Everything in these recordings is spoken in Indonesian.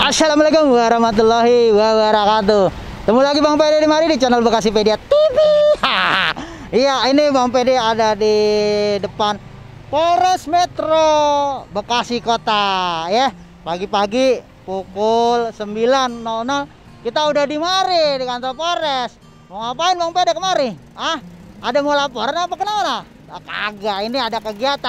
Assalamualaikum warahmatullahi wabarakatuh. Ketemu lagi Bang Pede di mari di channel Bekasipedia TV. Iya, ini Bang Pede ada di depan Polres Metro Bekasi Kota ya. Pagi-pagi pukul 9.00 kita udah di mari di kantor Polres. Mau ngapain Bang Pede kemari? Ada mau laporan apa kenapa? Kagak, ini ada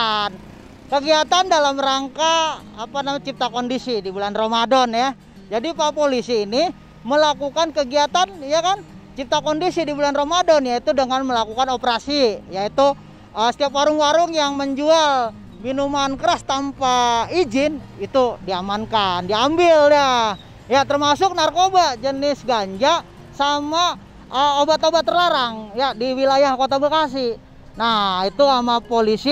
kegiatan dalam rangka cipta kondisi di bulan Ramadan ya. Jadi Pak Polisi ini melakukan kegiatan ya kan cipta kondisi di bulan Ramadan, yaitu dengan melakukan operasi, yaitu setiap warung-warung yang menjual minuman keras tanpa izin itu diamankan, diambil ya, termasuk narkoba jenis ganja sama obat-obat terlarang ya di wilayah Kota Bekasi. Nah, itu sama polisi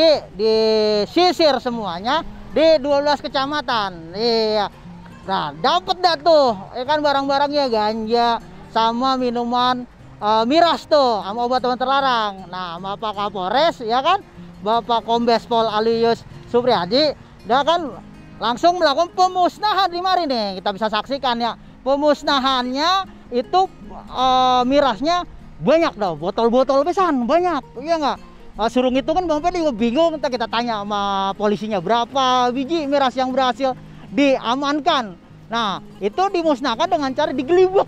disisir semuanya di 12 kecamatan. Iya. Nah, dapat dah tuh, ya kan barang-barangnya ganja sama minuman miras tuh, sama obat-obat terlarang. Nah, sama Pak Kapolres ya kan, Bapak Kombes Pol Alius Supriyadi, dia kan langsung melakukan pemusnahan di mari nih. Kita bisa saksikan ya, pemusnahannya itu mirasnya banyak dah, botol-botol besan banyak, iya nggak? Surung itu kan Bang Pede juga bingung, kita tanya sama polisinya berapa biji miras yang berhasil diamankan. Nah, itu dimusnahkan dengan cara digelibek,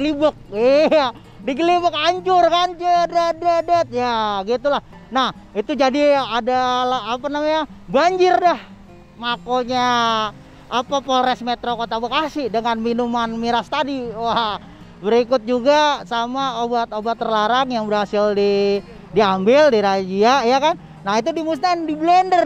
iya, digelibek hancur kan, jedat ya, gitulah. Nah, itu jadi ada banjir dah, makonya Polres Metro Kota Bekasi dengan minuman miras tadi. Wah, berikut juga sama obat-obat terlarang yang berhasil diambil, dirazia ya kan. Nah, itu dimusnahkan di blender.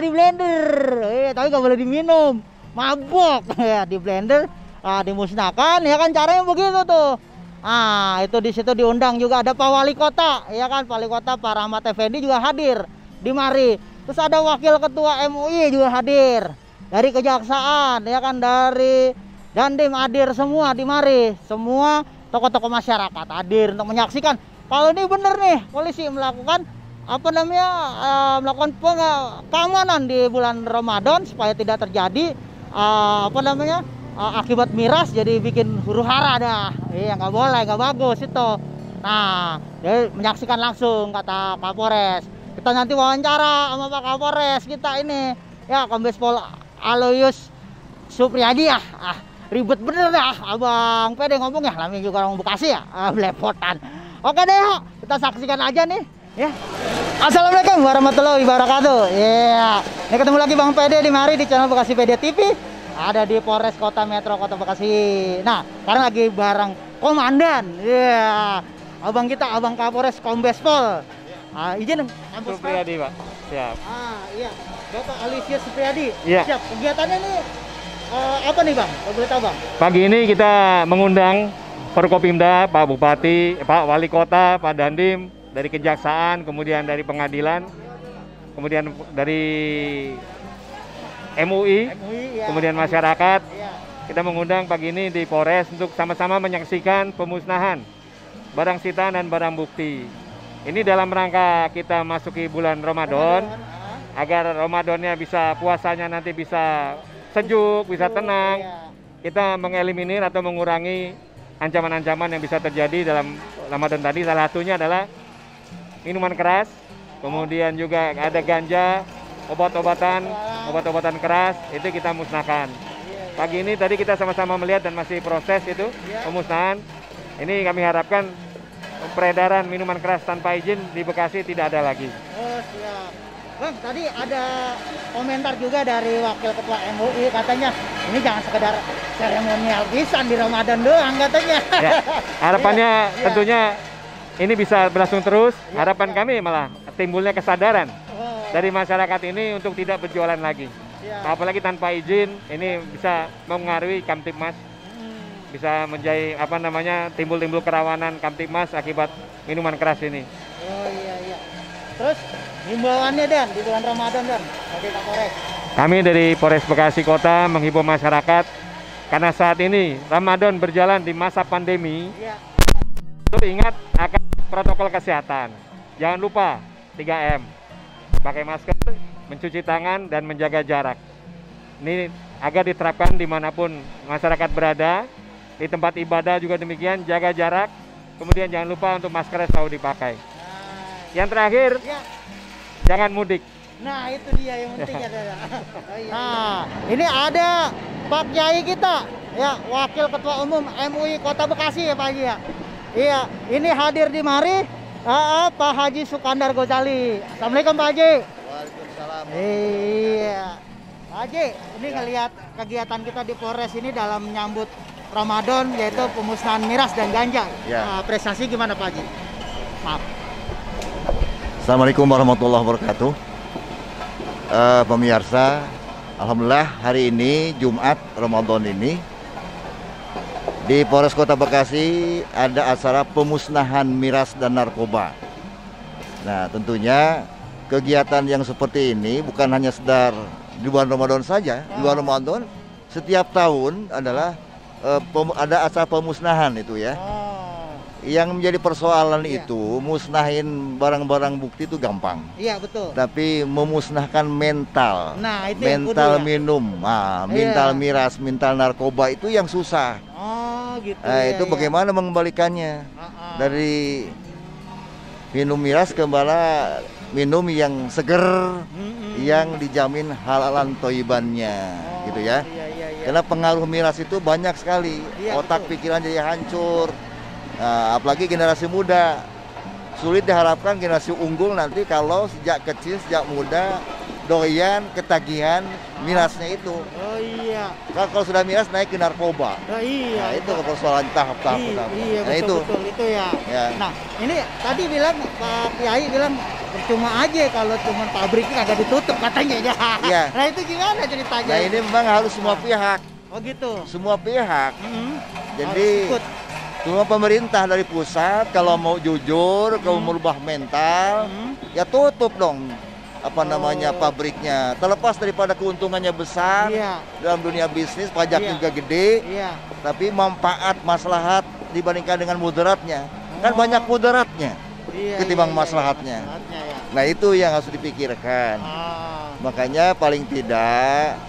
Tapi nggak boleh diminum, mabok ya, di blender, dimusnahkan ya kan, caranya begitu tuh. Itu di situ diundang juga ada Pak Wali Kota ya kan, Wali Kota Pak Rahmat Effendi juga hadir di mari. Terus ada Wakil Ketua MUI juga hadir, dari Kejaksaan ya kan, dari Dandim hadir semua di mari. Semua tokoh-tokoh masyarakat hadir untuk menyaksikan kalau ini bener nih polisi melakukan melakukan keamanan di bulan Ramadan supaya tidak terjadi akibat miras jadi bikin huru-hara dah. Iya, nggak boleh, nggak bagus itu. Nah, jadi menyaksikan langsung kata Kapolres. Kita nanti wawancara sama Pak Kapolres kita ini ya, Kombes Pol Alius Supriyadi ya. Ribet bener dah Abang Pede ngomong ya, namanya juga orang Bekasi ya, belepotan. Oke deh, yuk kita saksikan aja nih ya. Assalamualaikum warahmatullahi wabarakatuh. Iya, ini ketemu lagi Bang Pede di mari di channel Bekasipedia TV. Ada di Polres Kota Metro Kota Bekasi. Nah, sekarang lagi bareng komandan. Iya, abang kita, Abang Kapolres Kombes Pol. Izin Supriyadi, Pak. Siap. Iya, Bapak Alius Supriyadi. Iya. Siap. Kegiatannya nih apa nih Bang? Kalau boleh tahu Bang? Pagi ini kita mengundang Forkopimda, Pak Bupati, Pak Wali Kota, Pak Dandim, dari Kejaksaan, kemudian dari Pengadilan, kemudian dari MUI ya, kemudian masyarakat. Ya. Kita mengundang pagi ini di Polres untuk sama-sama menyaksikan pemusnahan barang sitaan dan barang bukti. Ini dalam rangka kita masuki bulan Ramadan, agar Ramadannya bisa, puasanya nanti bisa sejuk, bisa tenang. Kita mengeliminir atau mengurangi ancaman-ancaman yang bisa terjadi dalam Ramadan tadi. Salah satunya adalah minuman keras, kemudian juga ada ganja, obat-obatan keras, itu kita musnahkan. Pagi ini tadi kita sama-sama melihat dan masih proses itu pemusnahan. Ini kami harapkan peredaran minuman keras tanpa izin di Bekasi tidak ada lagi. Oh, siap. Bang, tadi ada komentar juga dari Wakil Ketua MUI, katanya ini jangan sekedar seremonial pisan di Ramadan doang katanya. Ya, harapannya tentunya ini bisa berlangsung terus. Harapan kami malah timbulnya kesadaran dari masyarakat ini untuk tidak berjualan lagi. Apalagi tanpa izin, ini bisa mempengaruhi Kamtibmas. Bisa menjadi timbul kerawanan Kamtibmas akibat minuman keras ini. Oh iya. Terus himbauannya Dan di bulan Ramadan Dan bagi Kapolres. Kami dari Polres Bekasi Kota menghimbau masyarakat karena saat ini Ramadan berjalan di masa pandemi. Ingat akan protokol kesehatan. Jangan lupa 3M. Pakai masker, mencuci tangan dan menjaga jarak. Ini agar diterapkan dimanapun masyarakat berada, di tempat ibadah juga demikian, jaga jarak, kemudian jangan lupa untuk masker selalu dipakai. Yang terakhir, Ya. jangan mudik. Nah itu dia yang penting ya. Nah ini ada Pak Kiai kita ya, Wakil Ketua Umum MUI Kota Bekasi ya Pak Haji ya. Iya, ini hadir di mari Pak Haji Sukandar Ghazali. Assalamualaikum Pak Haji. Waalaikumsalam. Iya, Pak Haji, ini ngelihat kegiatan kita di Polres ini dalam menyambut Ramadan, yaitu pemusnahan miras dan ganja. Ya. Prestasi gimana Pak Haji? Maaf. Assalamualaikum warahmatullahi wabarakatuh. Pemirsa, alhamdulillah hari ini Jumat Ramadan ini di Polres Kota Bekasi ada acara pemusnahan miras dan narkoba. Nah, tentunya kegiatan yang seperti ini bukan hanya sekedar di bulan Ramadan saja. Di bulan Ramadan setiap tahun adalah ada acara pemusnahan itu ya. Yang menjadi persoalan itu musnahin barang-barang bukti itu gampang. Iya betul. Tapi memusnahkan mental. Nah, itu yang mental kudu ya. minum, mental miras, mental narkoba itu yang susah. Oh gitu. Nah, ya, itu ya. bagaimana mengembalikannya dari minum miras ke minum yang seger, yang dijamin halalan toibannya, gitu ya. Iya, iya, iya. Karena pengaruh miras itu banyak sekali. Iya, Otak betul. pikiran jadi hancur. Nah, apalagi generasi muda, sulit diharapkan generasi unggul nanti kalau sejak kecil, sejak muda doyan ketagihan mirasnya itu. Oh iya. Kalau sudah miras naik ke narkoba. Oh iya. Nah, itu persoalan tahap-tahap. Iya, Nah, betul, itu. betul itu ya. Ya. Nah, ini tadi bilang Pak Kiai bilang percuma aja kalau cuma pabriknya kagak ditutup katanya ya. Iya. Nah, itu gimana ceritanya? Nah, ini memang harus semua pihak. Oh gitu. Semua pihak. Jadi Harus ikut. semua pemerintah dari pusat kalau mau jujur, kalau merubah mental, ya tutup dong namanya pabriknya. Terlepas daripada keuntungannya besar Iya. dalam dunia bisnis, pajak Iya. juga gede, Iya. tapi manfaat maslahat dibandingkan dengan mudaratnya. Kan banyak mudaratnya Iya. ketimbang iya, maslahatnya. Maslahatnya ya. Nah, itu yang harus dipikirkan. Makanya paling tidak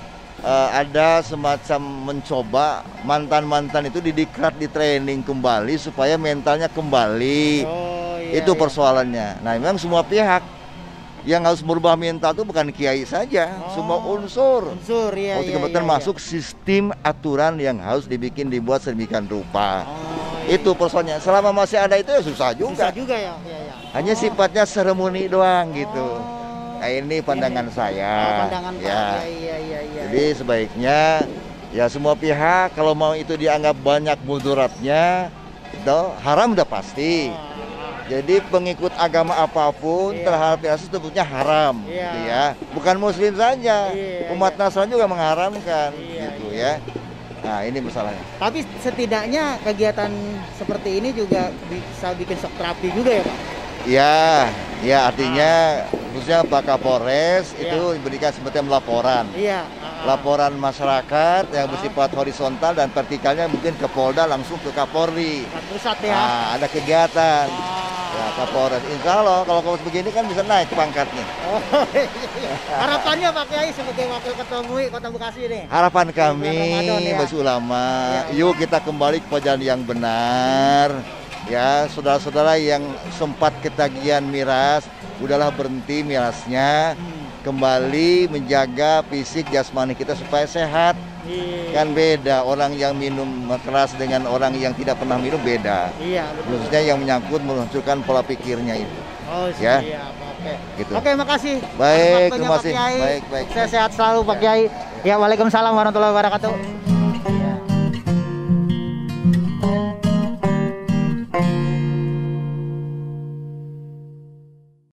ada semacam mencoba mantan-mantan itu didiklat, di training kembali supaya mentalnya kembali. Oh iya. Itu iya. persoalannya. Nah, memang semua pihak yang harus merubah mental itu bukan kiai saja, semua unsur. Unsur ya. Oh, termasuk sistem aturan yang harus dibuat sedemikian rupa. Itu persoalannya. Selama masih ada itu ya susah juga. Susah juga ya. Iya, iya. Hanya sifatnya seremoni doang gitu. Nah, ini pandangan saya. Pandangan Pak. Ya. Iya, iya, iya. Jadi sebaiknya ya semua pihak kalau mau itu dianggap banyak mudaratnya, haram udah pasti. Jadi pengikut agama apapun terhadap miras itu sebutnya haram, gitu ya. Bukan Muslim saja, umat Nasrani juga mengharamkan, gitu ya. Nah, ini masalahnya. Tapi setidaknya kegiatan seperti ini juga bisa bikin shock terapi juga ya Pak? Ya artinya khususnya Pak Kapolres itu diberikan semacam laporan. Iya. Laporan masyarakat yang bersifat horizontal dan vertikalnya mungkin ke Polda langsung ke Kapolri. Pusat ya. Nah, ada kegiatan. Ya, Kapolres. Insya Allah kalau Kapolres begini kan bisa naik pangkatnya. Oh, iya. Harapannya Pak Kiai sebagai Wakil Ketua MUI Kota Bekasi nih. Harapan kami, Ramadan, ya. Mas Ulama, yuk kita kembali ke jalan yang benar. Ya, saudara-saudara yang sempat ketagihan miras, udahlah berhenti mirasnya. Kembali menjaga fisik jasmani kita supaya sehat. Kan beda orang yang minum keras dengan orang yang tidak pernah minum beda. Iya, betul. Khususnya yang menyangkut memunculkan pola pikirnya itu. Oh, Ya. siap. Oke. Gitu. Oke, makasih. Baik, Atas waktunya, terima Pak kasih. Kiai. Baik. Sehat selalu Pak Kiai. Ya, waalaikumsalam warahmatullahi wabarakatuh.